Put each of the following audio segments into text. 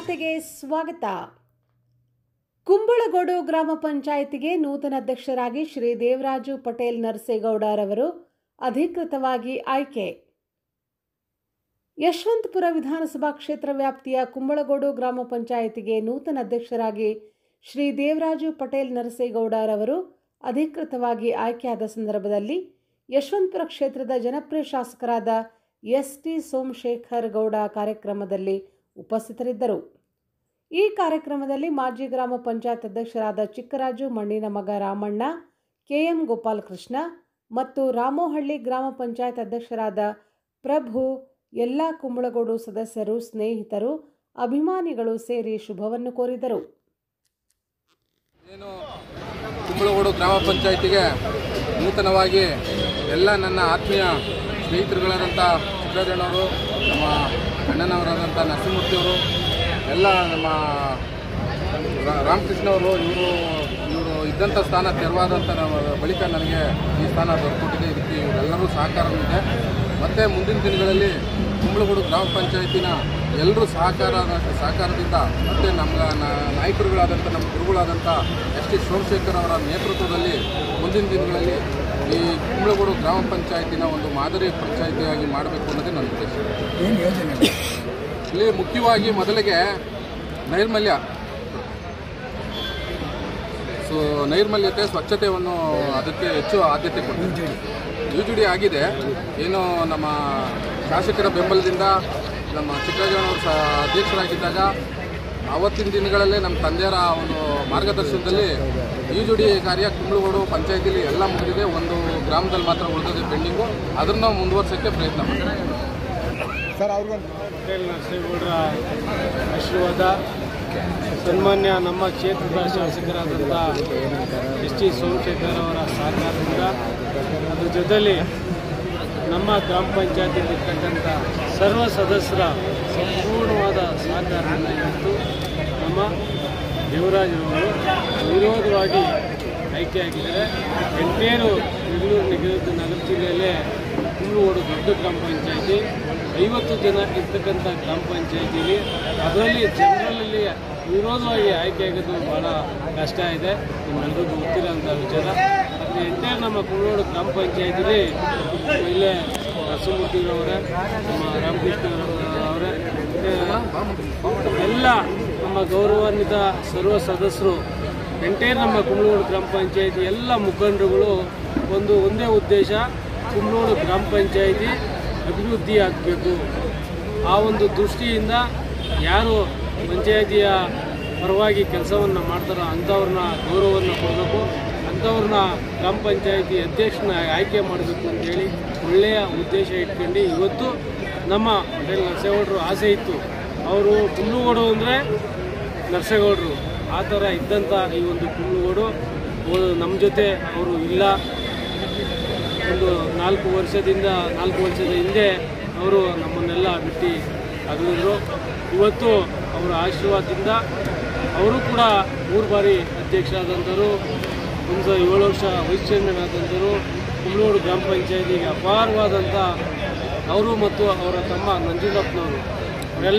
ವಾರ್ತೆಗೆ ಸ್ವಾಗತ. ಕುಂಬಳಗೋಡು ಗ್ರಾಮ ಪಂಚಾಯಿತಿಗೆ ನೂತನ ಅಧ್ಯಕ್ಷರಾಗಿ ಶ್ರೀ ದೇವರಾಜು ಪಟೇಲ್ ನರಸೇಗೌಡರವರು ಅಧಿಕೃತವಾಗಿ ಆಯ್ಕೆ. ಯಶವಂತಪುರ ವಿಧಾನಸಭಾ ಕ್ಷೇತ್ರ ವ್ಯಾಪ್ತಿಯ ಕುಂಬಳಗೋಡು ಗ್ರಾಮ ಪಂಚಾಯಿತಿಗೆ ನೂತನ ಅಧ್ಯಕ್ಷರಾಗಿ ಶ್ರೀ ದೇವರಾಜು ಪಟೇಲ್ ನರಸೇಗೌಡರವರು ಅಧಿಕೃತವಾಗಿ ಆಯ್ಕೆಯಾದ ಸಂದರ್ಭದಲ್ಲಿ ಯಶವಂತಪುರ ಕ್ಷೇತ್ರದ ಜನಪ್ರಿಯ ಶಾಸಕರಾದ ಎಸ್.ಟಿ. ಸೋಮಶೇಖರ್ ಗೌಡ ಕಾರ್ಯಕ್ರಮದಲ್ಲಿ ಉಪಸ್ಥಿತರಿದ್ದರು. ಈ ಕಾರ್ಯಕ್ರಮದಲ್ಲಿ ಮಾಜಿ ಗ್ರಾಮ ಪಂಚಾಯತ್ ಅಧ್ಯಕ್ಷರಾದ ಚಿಕ್ಕರಾಜು, ಮಣ್ಣಿನ ಮಗ ರಾಮಣ್ಣ, ಕೆ.ಎಂ. ಗೋಪಾಲಕೃಷ್ಣ ಮತ್ತು ರಾಮೋಹಳ್ಳಿ ಗ್ರಾಮ ಪಂಚಾಯತ್ ಅಧ್ಯಕ್ಷರಾದ ಪ್ರಭು, ಎಲ್ಲ ಕುಂಬಳಗೋಡು ಸದಸ್ಯರು, ಸ್ನೇಹಿತರು, ಅಭಿಮಾನಿಗಳು ಸೇರಿ ಶುಭವನ್ನು ಕೋರಿದರು. ಕುಂಬಳಗೋಡು ಗ್ರಾಮ ಪಂಚಾಯಿತಿಗೆ ನೂತನವಾಗಿ ಎಲ್ಲ ನನ್ನ ಆತ್ಮೀಯ ಸ್ನೇಹಿತರುಗಳಾದಂಥ ಚಿಕ್ಕರಾಜಣ್ಣವರು, ನಮ್ಮ ಅಣ್ಣನವರಾದಂಥ ನರಸಿಂಹಮೂರ್ತಿಯವರು, ಎಲ್ಲ ನಮ್ಮ ರಾಮಕೃಷ್ಣವರು, ಇವರು ಇದ್ದಂಥ ಸ್ಥಾನ ತೆರವಾದಂಥ ಬಳಿಕ ನನಗೆ ಈ ಸ್ಥಾನ ದೊರಕಿದೆ. ಇದಕ್ಕೆ ಇವರೆಲ್ಲರೂ ಸಹಕಾರವಿದೆ. ಮತ್ತು ಮುಂದಿನ ದಿನಗಳಲ್ಲಿ ಕುಂಬಳಗೋಡು ಗ್ರಾಮ ಪಂಚಾಯತಿನ ಎಲ್ಲರೂ ಸಹಕಾರದಿಂದ ಮತ್ತು ನಮ್ಮ ನಾಯಕರುಗಳಾದಂಥ ನಮ್ಮ ಗುರುಗಳಾದಂಥ ಎಸ್.ಟಿ. ಸೋಮಶೇಖರ್ ಅವರ ನೇತೃತ್ವದಲ್ಲಿ ಮುಂದಿನ ದಿನಗಳಲ್ಲಿ ಈ ಕುಂಬಳಗೋಡು ಗ್ರಾಮ ಪಂಚಾಯತಿನ ಒಂದು ಮಾದರಿ ಪಂಚಾಯಿತಿಯಾಗಿ ಮಾಡಬೇಕು ಅನ್ನೋದೇ ನನ್ನ ಉದ್ದೇಶ. ಇಲ್ಲಿ ಮುಖ್ಯವಾಗಿ ಮೊದಲಿಗೆ ನೈರ್ಮಲ್ಯತೆ, ಸ್ವಚ್ಛತೆಯನ್ನು ಅದಕ್ಕೆ ಹೆಚ್ಚು ಆದ್ಯತೆ ಕೊಡ್ತೀವಿ. ಯುಜುಡಿ ಆಗಿದೆ. ಏನು ನಮ್ಮ ಶಾಸಕರ ಬೆಂಬಲದಿಂದ ನಮ್ಮ ಚಿಕ್ಕರಾಜಣ್ಣವರು ಅಧ್ಯಕ್ಷರಾಗಿದ್ದಾಗ ಆವತ್ತಿನ ದಿನಗಳಲ್ಲೇ ನಮ್ಮ ತಂದೆಯರ ಒಂದು ಮಾರ್ಗದರ್ಶನದಲ್ಲಿ ಯುಜುಡಿ ಕಾರ್ಯ ಕುಂಬಳಗೋಡು ಪಂಚಾಯತಿಲಿ ಎಲ್ಲ ಮುಗಿದಿದೆ. ಒಂದು ಗ್ರಾಮದಲ್ಲಿ ಮಾತ್ರ ಉಳಿದಿದೆ ಪೆಂಡಿಂಗು. ಅದನ್ನು ಮುಂದುವರ್ಸೋಕ್ಕೆ ಪ್ರಯತ್ನ ಮಾಡ್ತೀವಿ. ಸರ್, ಅವ್ರಿಗೊಂದು ಪಟೇಲ್ ನರಸೇಗೌಡರ ಆಶೀರ್ವಾದ, ಸನ್ಮಾನ್ಯ ನಮ್ಮ ಕ್ಷೇತ್ರದ ಶಾಸಕರಾದಂಥ ಎಸ್.ಟಿ. ಸೋಮಶೇಖರ್ ಅವರ ಸಹಕಾರದಿಂದ, ಅದ್ರ ಜೊತೆಯಲ್ಲಿ ನಮ್ಮ ಗ್ರಾಮ ಪಂಚಾಯತಿಯಲ್ಲಿರ್ತಕ್ಕಂಥ ಸರ್ವ ಸದಸ್ಯರ ಸಂಪೂರ್ಣವಾದ ಸಹಕಾರದಿಂದ ಇವತ್ತು ನಮ್ಮ ದೇವರಾಜರವರು ವಿರೋಧವಾಗಿ ಆಯ್ಕೆಯಾಗಿದ್ದಾರೆ. ಎಂಟೇರು ಬೆಂಗಳೂರು ನಗರ ಜಿಲ್ಲೆಯಲ್ಲೇ ಕುಂಬಳಗೋಡು ದೊಡ್ಡ ಗ್ರಾಮ ಪಂಚಾಯತಿ, 50 ಜನ ಇರ್ತಕ್ಕಂಥ ಗ್ರಾಮ ಪಂಚಾಯತಿಯಲ್ಲಿ ಅದರಲ್ಲಿ ಜನರಲಲ್ಲಿ ವಿರೋಧವಾಗಿ ಆಯ್ಕೆಯಾಗೋದು ಭಾಳ ಕಷ್ಟ ಇದೆ. ನಿಮ್ಮೆಲ್ಲರಿಗೂ ಗೊತ್ತಿರೋಂಥ ವಿಚಾರ. ಮತ್ತು ಎಂಟೇರು ನಮ್ಮ ಕುಂಬಳಗೋಡು ಗ್ರಾಮ ಪಂಚಾಯತಿಲಿ ಇಲ್ಲೇ ನರಸಿಂಹಮೂರ್ತಿಯವರೇ, ನಮ್ಮ ರಾಮಕೃಷ್ಣ ಅವರೇ, ಎಲ್ಲ ನಮ್ಮ ಗೌರವಾನ್ವಿತ ಸರ್ವ ಸದಸ್ಯರು, ಎಂಟೇರು ನಮ್ಮ ಕುಂಬಳಗೋಡು ಗ್ರಾಮ ಪಂಚಾಯತಿ ಎಲ್ಲ ಮುಖಂಡರುಗಳು ಒಂದೇ ಉದ್ದೇಶ, ಕುಂಬಳಗೋಡು ಗ್ರಾಮ ಪಂಚಾಯತಿ ಅಭಿವೃದ್ಧಿ ಆಗಬೇಕು. ಆ ಒಂದು ದೃಷ್ಟಿಯಿಂದ ಯಾರು ಪಂಚಾಯತಿಯ ಪರವಾಗಿ ಕೆಲಸವನ್ನು ಮಾಡ್ತಾರೋ ಅಂಥವ್ರನ್ನ ಗೌರವವನ್ನು ಕೊಡಬೇಕು, ಅಂಥವ್ರನ್ನ ಗ್ರಾಮ ಪಂಚಾಯತಿ ಅಧ್ಯಕ್ಷನ ಆಯ್ಕೆ ಮಾಡಬೇಕು ಅಂತೇಳಿ ಒಳ್ಳೆಯ ಉದ್ದೇಶ ಇಟ್ಕೊಂಡು ಇವತ್ತು ನಮ್ಮ ಪಟೇಲ್ ನರಸೇಗೌಡರು ಆಸೆ ಇತ್ತು. ಅವರು ಕುಂಬಳಗೋಡು ಅಂದರೆ ನರಸೇಗೌಡರು, ಆ ಥರ ಇದ್ದಂಥ ಈ ಒಂದು ಕುಂಬಳಗೋಡು ನಮ್ಮ ಜೊತೆ ಅವರು ಇಲ್ಲ. ಒಂದು 4 ವರ್ಷದ ಹಿಂದೆ ಅವರು ನಮ್ಮನ್ನೆಲ್ಲ ಬಿಟ್ಟು ಅಗಲಿದ್ರು. ಇವತ್ತು ಅವರ ಆಶೀರ್ವಾದದಿಂದ ಅವರು ಕೂಡ 3 ಬಾರಿ ಅಧ್ಯಕ್ಷರಾದಂಥವರು, 7 ವರ್ಷ ವೈಸ್ ಚೇರ್ಮನ್ ಆದಂಥವರು. ಕುಂಬಳಗೋಡು ಗ್ರಾಮ ಪಂಚಾಯತಿಗೆ ಅಪಾರವಾದಂಥ ಅವರು ಮತ್ತು ಅವರ ತಮ್ಮ ನಂಜುಂಡಪ್ಪನವರು, ಅವರೆಲ್ಲ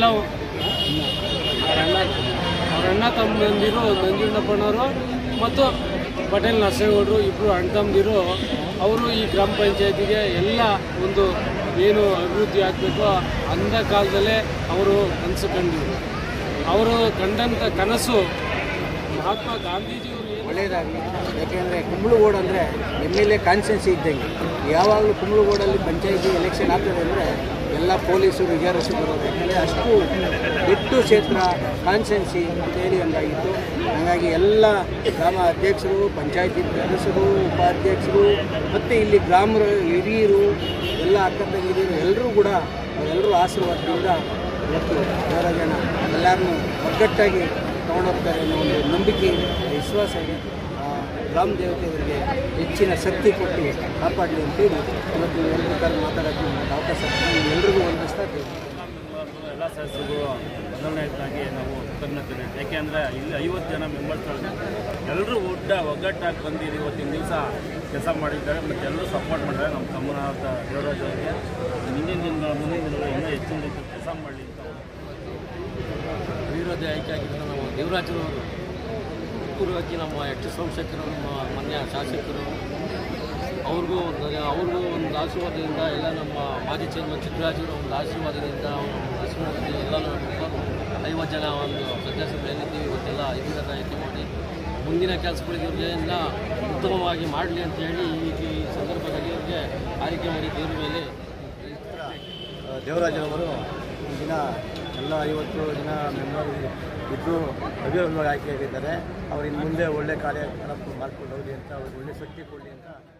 ಅವರ ಅಣ್ಣ ತಮ್ಮಂದಿರು ನಂಜುಂಡಪ್ಪನವರು ಮತ್ತು ಪಟೇಲ್ ನರಸೇಗೌಡರು ಇಬ್ಬರು ಅಣ್ಣ ತಮ್ಮದಿರು. ಅವರು ಈ ಗ್ರಾಮ ಪಂಚಾಯತಿಗೆ ಎಲ್ಲ ಒಂದು ಏನು ಅಭಿವೃದ್ಧಿ ಆಗಬೇಕೋ ಅಂದ ಕಾಲದಲ್ಲೇ ಅವರು ಕನಸು ಕಂಡಿದ್ರು. ಅವರು ಕಂಡಂಥ ಕನಸು ಮಹಾತ್ಮ ಗಾಂಧೀಜಿಯವರು ಒಳ್ಳೆಯದಾಗಲಿ. ಯಾಕೆಂದರೆ ಕುಂಬಳಗೋಡು ಅಂದರೆ MLA ಕಾನ್ಸ್ಟೆನ್ಸಿ ಇದ್ದಂಗೆ. ಯಾವಾಗಲೂ ಕುಂಬಳಗೋಡಲ್ಲಿ ಪಂಚಾಯತಿ ಎಲೆಕ್ಷನ್ ಆಗ್ತದೆ ಅಂದರೆ ಎಲ್ಲ ಪೊಲೀಸರು ರಿಸರ್ವೇಷನ್ ಬರೋದು. ಯಾಕೆಂದರೆ ಅಷ್ಟು ದೊಡ್ಡ ಕ್ಷೇತ್ರ ಕಾನ್ಸ್ಟೆನ್ಸಿ ಅಂತೇಳಿ ಒಂದಾಗಿತ್ತು. ಹಾಗಾಗಿ ಎಲ್ಲ ಗ್ರಾಮ ಅಧ್ಯಕ್ಷರು, ಪಂಚಾಯತಿ ಸದಸ್ಯರು, ಉಪಾಧ್ಯಕ್ಷರು ಮತ್ತು ಇಲ್ಲಿ ಗ್ರಾಮದ ಹಿರಿಯರು, ಎಲ್ಲ ಅಕ್ಕ ತಂಗಿರು ಎಲ್ಲರೂ ಕೂಡ ಅವರೆಲ್ಲರೂ ಆಶೀರ್ವಾದದಿಂದ ಇವತ್ತು ದೇವರಾಜಣ್ಣ ಎಲ್ಲರನ್ನೂ ಒಗ್ಗಟ್ಟಾಗಿ ತಗೊಂಡೋಗ್ತಾರೆ ಅನ್ನೋ ಒಂದು ನಂಬಿಕೆ, ವಿಶ್ವಾಸ ಇದೆ. ಗ್ರಾಮ ದೇವತೆಯವರಿಗೆ ಹೆಚ್ಚಿನ ಶಕ್ತಿ ಕೊಟ್ಟು ಕಾಪಾಡಲಿ ಅಂತೇಳಿ ಇವತ್ತು ಎಲ್ಲರೂ ಕಾಲ ಮಾತಾಡೋಕ್ಕೆ ಅವಕಾಶ ಎಲ್ಲರಿಗೂ ಹೊಂದಿಸ್ತಾ ಇದ್ದೀವಿ. ಎಲ್ಲ ಸದಸ್ಯರಿಗೂ ಮೊದಲನೇದಾಗಿ ನಾವು ಕೃತಜ್ಞತೆ. ಯಾಕೆಂದರೆ ಇಲ್ಲಿ 50 ಜನ ಮೆಂಬರ್ಸ್ಗಳು ಎಲ್ಲರೂ ಒಗ್ಗಟ್ಟಾಗಿ ಬಂದಿದ್ದು ಇವತ್ತಿನ ದಿವಸ ಕೆಲಸ ಮಾಡಿದ್ದಾರೆ ಮತ್ತು ಎಲ್ಲರೂ ಸಪೋರ್ಟ್ ಮಾಡಿದ್ದಾರೆ. ನಮ್ಮ ತಮ್ಮನಾದ ದೇವರಾಜ್ ಅವರಿಗೆ ಮುಂದಿನ ದಿನಗಳು ಇನ್ನೂ ಹೆಚ್ಚಿನ ರೀತಿ ಕೆಲಸ ಮಾಡಲಿ ಅಂತ ಅವಿರೋಧ ಆಯ್ಕೆ ಆಗಿದ್ದ ನಮ್ಮ ದೇವರಾಜರವರು ಪೂರ್ವಕ್ಕೆ ನಮ್ಮ ಎಷ್ಟು ಸಂಸಕರು ನಮ್ಮ ಮಾನ್ಯ ಶಾಸಕರು ಅವ್ರಿಗೂ ಒಂದು ಆಶೀರ್ವಾದದಿಂದ ಎಲ್ಲ ನಮ್ಮ ಮಾಜಿ ಚೇರ್ಮನ್ ಚಿಕ್ಕರಾಜರು ಒಂದು ಆಶೀರ್ವಾದದಿಂದ ಎಲ್ಲ 50 ಜನ ಒಂದು ಸದಸ್ಯರು ಏನಿದ್ದೀವಿ ಇವತ್ತೆಲ್ಲ ಅವಿರೋಧ ಆಯ್ಕೆ ಮಾಡಿ ಮುಂದಿನ ಕೆಲಸಗಳಿಗೆ ಇವ್ರಿಗೆಲ್ಲ ಉತ್ತಮವಾಗಿ ಮಾಡಲಿ ಅಂತೇಳಿ ಈ ಸಂದರ್ಭದಲ್ಲಿ ಇವ್ರಿಗೆ ಆಯ್ಕೆ ಮಾಡಿ ದೇವರ ಮೇಲೆ ದೇವರಾಜರವರು ಈ ದಿನ ಎಲ್ಲ 50 ಜನ ಮೆಂಬರ್ ಇಬ್ಬರು ಅವಿರೋಧವಾಗಿ ಆಯ್ಕೆಯಾಗಿದ್ದಾರೆ. ಅವರು ಇನ್ನು ಮುಂದೆ ಒಳ್ಳೆ ಕಾರ್ಯಕ್ರಮ ಮಾಡ್ಕೊಂಡು ಹೋಗಲಿ ಅಂತ ಅವ್ರಿಗೆ ಒಳ್ಳೆ ಶಕ್ತಿ ಕೊಡಲಿ ಅಂತ